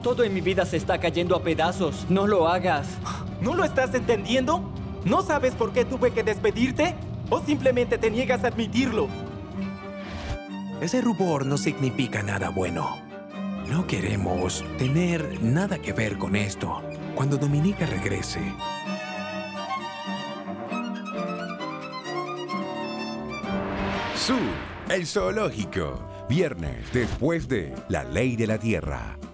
Todo en mi vida se está cayendo a pedazos. No lo hagas. ¿No lo estás entendiendo? ¿No sabes por qué tuve que despedirte? ¿O simplemente te niegas a admitirlo? Ese rubor no significa nada bueno. No queremos tener nada que ver con esto cuando Dominica regrese. Zoo, el zoológico. Viernes después de La Ley de la Tierra.